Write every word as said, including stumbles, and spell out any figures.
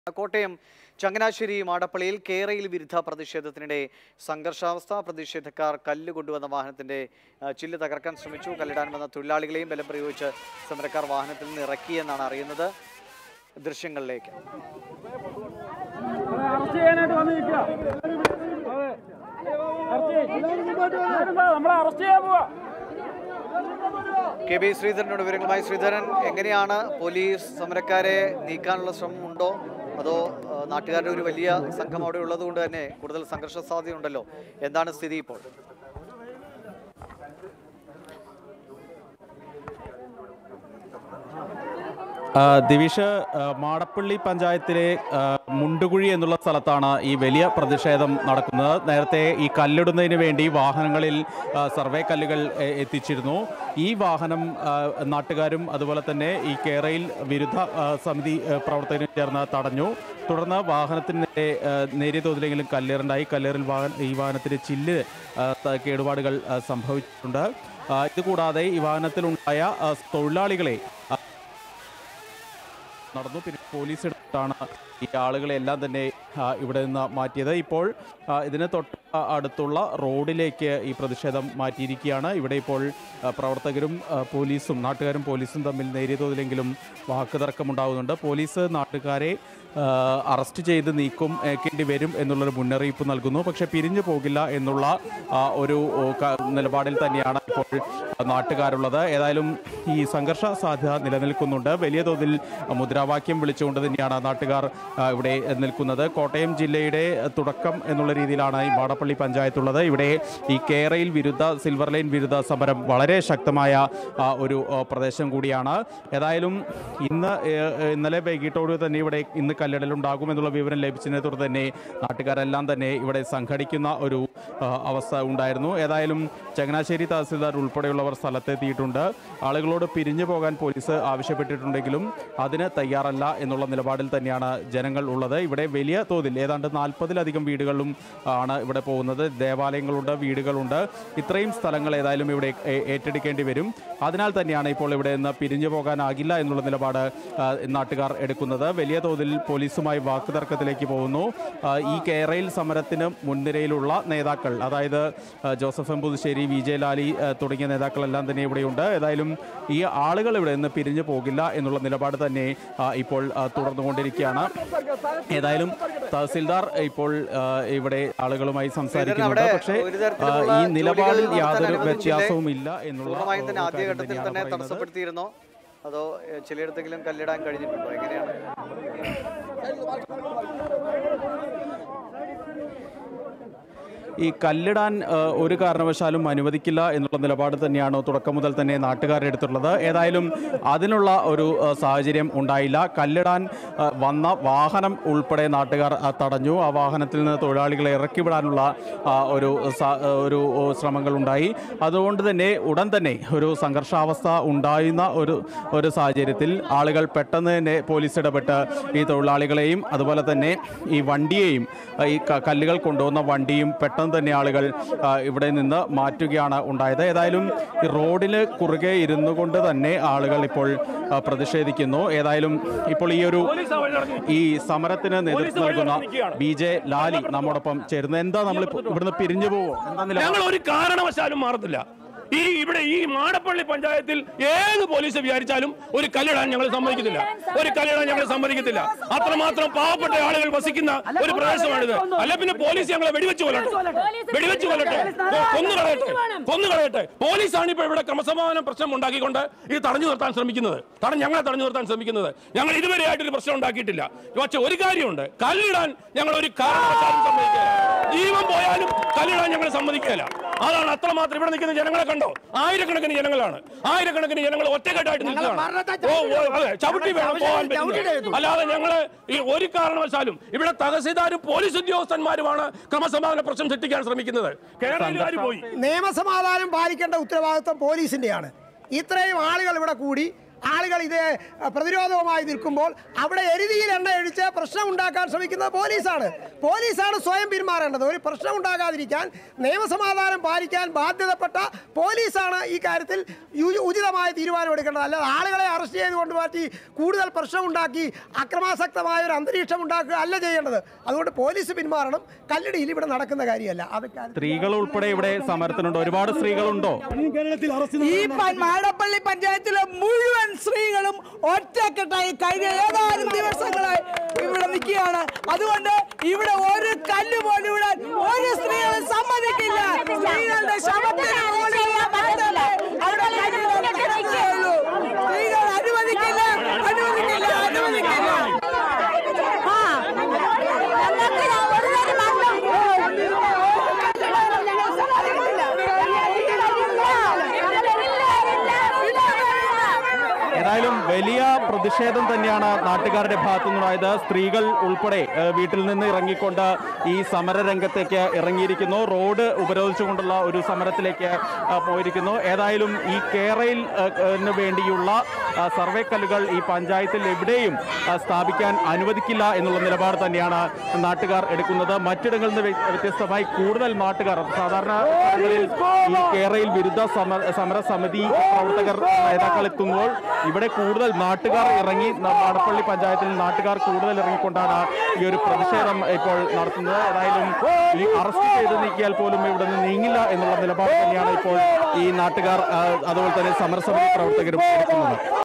കോട്ടയം ചങ്ങനാശ്ശേരി മാടപ്പള്ളിയിൽ കേരയിൽ വിരുദ്ധ പ്രതിഷേധത്തിനിടെ സംഘർഷാവസ്ഥ. പ്രതിഷേധക്കാർ കല്ല് കൊണ്ടുവന്ന വാഹനത്തിന്റെ ചില്ല് തകർക്കാൻ ശ്രമിച്ചു. കല്ലിടാൻ വന്ന തൊഴിലാളികളെയും ബലം പ്രയോഗിച്ച് സമരക്കാർ വാഹനത്തിൽ നിന്ന് ഇറക്കിയെന്നാണ് അറിയുന്നത്. ദൃശ്യങ്ങളിലേക്ക്. കെ ബി ശ്രീധരനോട് വിവരങ്ങളുമായി. ശ്രീധരൻ, എങ്ങനെയാണ് പോലീസ് സമരക്കാരെ നീക്കാനുള്ള ശ്രമം ഉണ്ടോ, അതോ നാട്ടുകാരുടെ ഒരു വലിയ സംഘം അവിടെ ഉള്ളത് കൊണ്ട് തന്നെ കൂടുതൽ സംഘർഷ സാധ്യതയുണ്ടല്ലോ? എന്താണ് സ്ഥിതി ഇപ്പോൾ? ദിവിഷ്, മാടപ്പള്ളി പഞ്ചായത്തിലെ മുണ്ടുകുഴി എന്നുള്ള സ്ഥലത്താണ് ഈ വലിയ പ്രതിഷേധം നടക്കുന്നത്. നേരത്തെ ഈ കല്ലിടുന്നതിന് വേണ്ടി വാഹനങ്ങളിൽ സർവേ കല്ലുകൾ എത്തിച്ചിരുന്നു. ഈ വാഹനം നാട്ടുകാരും അതുപോലെ തന്നെ ഈ കേരയിൽ വിരുദ്ധ സമിതി പ്രവർത്തകരും ചേർന്ന് തടഞ്ഞു. തുടർന്ന് വാഹനത്തിന് നേരിയ തോതിലെങ്കിലും കല്ലേറുണ്ടായി. കല്ലേറിൽ വാഹന ഈ വാഹനത്തിന് ചില്ല് കേടുപാടുകൾ സംഭവിച്ചിട്ടുണ്ട്. ഇതുകൂടാതെ ഈ വാഹനത്തിലുണ്ടായ തൊഴിലാളികളെ നടന്നു. പിന്നെ പോലീസ് എടുത്തിട്ടാണ് ഈ ആളുകളെല്ലാം തന്നെ ഇവിടെ നിന്ന് മാറ്റിയത്. ഇപ്പോൾ ഇതിന് തൊട്ട് അടുത്തുള്ള റോഡിലേക്ക് ഈ പ്രതിഷേധം മാറ്റിയിരിക്കുകയാണ്. ഇവിടെ ഇപ്പോൾ പ്രവർത്തകരും പോലീസും നാട്ടുകാരും പോലീസും തമ്മിൽ നേരിയ തോതിലെങ്കിലും വാക്കുതർക്കമുണ്ടാകുന്നുണ്ട്. പോലീസ് നാട്ടുകാരെ അറസ്റ്റ് ചെയ്ത് നീക്കും ഏക്കേണ്ടി വരും എന്നുള്ളൊരു മുന്നറിയിപ്പ് നൽകുന്നു. പക്ഷേ പിരിഞ്ഞു പോകില്ല എന്നുള്ള ഒരു നിലപാടിൽ തന്നെയാണ് ഇപ്പോൾ നാട്ടുകാരുള്ളത്. ഏതായാലും ഈ സംഘർഷ സാധ്യത നിലനിൽക്കുന്നുണ്ട്. വലിയ തോതിൽ മുദ്രാവാക്യം വിളിച്ചുകൊണ്ട് തന്നെയാണ് നാട്ടുകാർ ഇവിടെ നിൽക്കുന്നത്. കോട്ടയം ജില്ലയുടെ തുടക്കം എന്നുള്ള രീതിയിലാണ് ഈ മാടപ്പള്ളി പഞ്ചായത്തുള്ളത്. ഇവിടെ ഈ കേരയിൽ വിരുദ്ധ സിൽവർ ലൈൻ വിരുദ്ധ സമരം വളരെ ശക്തമായ ഒരു പ്രദേശം കൂടിയാണ്. ഏതായാലും ഇന്ന് ഇന്നലെ വൈകിട്ടോട് തന്നെ ഇവിടെ ഇന്ന് കല്ലിടലുണ്ടാകുമെന്നുള്ള വിവരം ലഭിച്ചതിനെ തുടർന്ന് തന്നെ നാട്ടുകാരെല്ലാം തന്നെ ഇവിടെ സംഘടിക്കുന്ന ഒരു അവസ്ഥ ഉണ്ടായിരുന്നു. ഏതായാലും ചങ്ങനാശ്ശേരി തഹസിൽദാർ ഉൾപ്പെടെയുള്ളവർ സ്ഥലത്തെത്തിയിട്ടുണ്ട്. ആളുകളോട് പിരിഞ്ഞു പോകാൻ പോലീസ് ആവശ്യപ്പെട്ടിട്ടുണ്ടെങ്കിലും അതിന് തയ്യാറല്ല എന്നുള്ള നിലപാടിൽ തന്നെയാണ് ജനങ്ങൾ ഉള്ളത്. ഇവിടെ വലിയ തോതിൽ ഏതാണ്ട് നാൽപ്പതിലധികം വീടുകളിലും ആണ് ഇവിടെ പോകുന്നത്. ദേവാലയങ്ങളുണ്ട്, വീടുകളുണ്ട്. ഇത്രയും സ്ഥലങ്ങൾ ഏതായാലും ഇവിടെ ഏറ്റെടുക്കേണ്ടി വരും. അതിനാൽ തന്നെയാണ് ഇപ്പോൾ ഇവിടെ നിന്ന് പിരിഞ്ഞു പോകാനാകില്ല എന്നുള്ള നിലപാട് നാട്ടുകാർ എടുക്കുന്നത്. വലിയ തോതിൽ പോലീസുമായി വാക്കുതർക്കത്തിലേക്ക് പോകുന്നു. ഈ കേരയിൽ സമരത്തിന് മുൻനിരയിലുള്ള നേതാക്കൾ, അതായത് ജോസഫ് എം പുതുശ്ശേരി, വി ജെ ലാലി തുടങ്ങിയ നേതാക്കളെല്ലാം തന്നെ ഇവിടെയുണ്ട്. ഏതായാലും ഈ ആളുകൾ ഇവിടെ നിന്ന് പിരിഞ്ഞു പോകില്ല എന്നുള്ള നിലപാട് തന്നെ ഇപ്പോൾ തുടർന്നുകൊണ്ടിരിക്കുകയാണ്. ഏതായാലും തഹസിൽദാർ ഇപ്പോൾ ഇവിടെ ആളുകളുമായി സംസാരിക്കുന്നുണ്ട്. പക്ഷേ ഈ നിലപാടിൽ യാതൊരു വ്യത്യാസവും ഇല്ല എന്നുള്ള ആദ്യഘട്ടത്തിൽ തന്നെ തടസ്സപ്പെടുത്തിയിരുന്നോ, അതോ ചിലയിടത്തെങ്കിലും കല്ലിടാൻ കഴിഞ്ഞിട്ടുണ്ടോ? എങ്ങനെയാണ്? ഈ കല്ലിടാൻ ഒരു കാരണവശാലും അനുവദിക്കില്ല എന്നുള്ള നിലപാട് തന്നെയാണ് തുടക്കം മുതൽ തന്നെ നാട്ടുകാരുടെ എടുത്തുള്ളത്. ഏതായാലും അതിനുള്ള ഒരു സാഹചര്യം ഉണ്ടായില്ല. കല്ലിടാൻ വന്ന വാഹനം ഉൾപ്പെടെ നാട്ടുകാർ തടഞ്ഞു. ആ വാഹനത്തിൽ നിന്ന് തൊഴിലാളികളെ ഇറക്കിവിടാനുള്ള ഒരു ഒരു ശ്രമങ്ങളുണ്ടായി. അതുകൊണ്ട് തന്നെ ഉടൻ തന്നെ ഒരു സംഘർഷാവസ്ഥ ഉണ്ടായിരുന്ന ഒരു ഒരു സാഹചര്യത്തിൽ ആളുകൾ പെട്ടെന്ന് തന്നെ പോലീസ് ഇടപെട്ട് ഈ തൊഴിലാളികളെയും അതുപോലെ തന്നെ ഈ വണ്ടിയെയും ഈ കല്ലുകൾ കൊണ്ടുവന്ന വണ്ടിയും പെട്ടെന്ന് തന്നെ ആളുകൾ ഇവിടെ നിന്ന് മാറ്റുകയാണ് ഉണ്ടായത്. ഏതായാലും ഈ റോഡിന് കുറുകെ ഇരുന്നു കൊണ്ട് തന്നെ ആളുകൾ ഇപ്പോൾ പ്രതിഷേധിക്കുന്നു. ഏതായാലും ഇപ്പോൾ ഈ ഒരു ഈ സമരത്തിന് നേതൃത്വം നൽകുന്ന ബി ജെ ലാലി നമ്മോടൊപ്പം ചേരുന്നു. എന്താ നമ്മൾ ഇവിടുന്ന് പിരിഞ്ഞു പോവോ? ഞങ്ങൾ ഒരു കാരണവശാലും മാറത്തില്ല. ഈ ഇവിടെ ഈ മാടപ്പള്ളി പഞ്ചായത്തിൽ ഏത് പോലീസ് വിചാരിച്ചാലും ഒരു കല്ലിടാൻ ഞങ്ങൾ സമ്മതിക്കത്തില്ല. ഒരു കല്ലിടാൻ ഞങ്ങൾ സമ്മതിക്കത്തില്ല. അത്രമാത്രം പാവപ്പെട്ട ആളുകൾ വസിക്കുന്ന ഒരു പ്രദേശമാണിത്. അല്ല പിന്നെ പോലീസ് ഞങ്ങളെ വെടിവെച്ച് കൊല്ലട്ടെ, വെടിവെച്ച് കൊല്ലട്ടെ, കൊന്നു കളയട്ടെ, കൊന്നു കളയട്ടെ. പോലീസാണ് ഇപ്പോൾ ഇവിടെ ക്രമസമാധാന പ്രശ്നം ഉണ്ടാക്കിക്കൊണ്ട് ഇത് തടഞ്ഞു നിർത്താൻ ശ്രമിക്കുന്നത്, തട ഞങ്ങളെ തടഞ്ഞു നിർത്താൻ ശ്രമിക്കുന്നത്. ഞങ്ങൾ ഇതുവരെയായിട്ടൊരു പ്രശ്നം ഉണ്ടാക്കിയിട്ടില്ല. പക്ഷെ ഒരു കാര്യമുണ്ട്, കല്ലിടാൻ ഞങ്ങൾ ഒരു കാരണവശാലും സമ്മതിക്കില്ല. ജീവൻ പോയാലും കല്ലിടാൻ ഞങ്ങൾ സമ്മതിക്കില്ല. അതാണ് അത്രമാത്രം. ഇവിടെ നിൽക്കുന്ന ജനങ്ങളെ കണ്ടോ? ആയിരക്കണക്കിന് ജനങ്ങളാണ്. ആയിരക്കണക്കിന് ജനങ്ങൾ ഒറ്റക്കെട്ടായിട്ട് നിൽക്കുകയാണ്. അതെ, ചവിട്ടി വേണം പോകാൻ പറ്റുന്നത്. അല്ലാതെ ഞങ്ങൾ ഈ ഒരു കാരണവശാലും ഇവിടെ തഹസിൽദാരും പോലീസ് ഉദ്യോഗസ്ഥന്മാരുമാണ് ക്രമസമാധാന പ്രശ്നം സൃഷ്ടിക്കാൻ ശ്രമിക്കുന്നത്. കേരളത്തിൽ പോയി നിയമസമാധാനം പാലിക്കേണ്ട ഉത്തരവാദിത്വം പോലീസിന്റെയാണ്. ഇത്രയും ആളുകൾ ഇവിടെ കൂടി ആളുകൾ ഇത് പ്രതിരോധവുമായി നിൽക്കുമ്പോൾ അവിടെ എരുതിയിൽ എണ്ണ ഒഴിച്ച് പ്രശ്നം ഉണ്ടാക്കാൻ ശ്രമിക്കുന്നത് പോലീസാണ്. പോലീസാണ് സ്വയം പിന്മാറേണ്ടത്. ഒരു പ്രശ്നം ഉണ്ടാകാതിരിക്കാൻ നിയമസമാധാനം പാലിക്കാൻ ബാധ്യതപ്പെട്ട പോലീസാണ് ഈ കാര്യത്തിൽ ഉചിതമായ തീരുമാനമെടുക്കേണ്ടത്. അല്ലാതെ ആളുകളെ അറസ്റ്റ് ചെയ്ത് കൊണ്ടുമാറ്റി കൂടുതൽ പ്രശ്നമുണ്ടാക്കി അക്രമാസക്തമായ ഒരു അന്തരീക്ഷം ഉണ്ടാക്കുക അല്ല ചെയ്യേണ്ടത്. അതുകൊണ്ട് പോലീസ് പിന്മാറണം. കല്ലടിയിൽ ഇവിടെ നടക്കുന്ന കാര്യമല്ല. അത് സ്ത്രീകൾ ഉൾപ്പെടെ ഇവിടെ സമരത്തിനുണ്ട്. ഒരുപാട് സ്ത്രീകളുണ്ടോ? ഈ മാടപ്പള്ളി പഞ്ചായത്തിലെ മുഴുവൻ സ്ത്രീകളും ഒറ്റക്കെട്ടായി കഴിഞ്ഞ ഏതാനും ദിവസങ്ങളായി ഇവിടെ നിൽക്കുകയാണ്. അതുകൊണ്ട് ഇവിടെ ഒരു കല്ല് പോലും ഇവിടെ ഒരു സ്ത്രീകളും സമ്മതിക്കില്ല. സ്ത്രീകളുടെ ശബ്ദത്തിന് സ്ത്രീകൾ അനുവദിക്കില്ല, അനുവദിക്കില്ല, അനുവദിക്കില്ല. ഏതായാലും വലിയ പ്രതിഷേധം തന്നെയാണ് നാട്ടുകാരുടെ ഭാഗത്തു നിന്നുണ്ടായത്. സ്ത്രീകൾ ഉൾപ്പെടെ വീട്ടിൽ നിന്ന് ഇറങ്ങിക്കൊണ്ട് ഈ സമരരംഗത്തേക്ക് ഇറങ്ങിയിരിക്കുന്നു. റോഡ് ഉപരോധിച്ചുകൊണ്ടുള്ള ഒരു സമരത്തിലേക്ക് പോയിരിക്കുന്നു. ഏതായാലും ഈ കേരയിൽ വേണ്ടിയുള്ള സർവേ കല്ലുകൾ ഈ പഞ്ചായത്തിൽ എവിടെയും സ്ഥാപിക്കാൻ അനുവദിക്കില്ല എന്നുള്ള നിലപാട് തന്നെയാണ് നാട്ടുകാർ എടുക്കുന്നത്. മറ്റിടങ്ങളിൽ നിന്ന് വ്യത്യസ്തമായി കൂടുതൽ നാട്ടുകാർ സാധാരണ ഈ കേരയിൽ വിരുദ്ധ സമര സമിതി പ്രവർത്തകർ നേതാക്കൾ എത്തുമ്പോൾ ഇവിടെ കൂടുതൽ നാട്ടുകാർ ഇറങ്ങി മാടപ്പള്ളി പഞ്ചായത്തിൽ നാട്ടുകാർ കൂടുതൽ ഇറങ്ങിക്കൊണ്ടാണ് ഈ ഒരു പ്രതിഷേധം ഇപ്പോൾ നടത്തുന്നത്. ഏതായാലും ഈ അറസ്റ്റ് ചെയ്ത് നീക്കിയാൽ പോലും ഇവിടെ നിന്ന് നീങ്ങില്ല എന്നുള്ള നിലപാട് തന്നെയാണ് ഇപ്പോൾ ഈ നാട്ടുകാർ അതുപോലെ തന്നെ സമരസമിതി പ്രവർത്തകരും എടുക്കുന്നത്.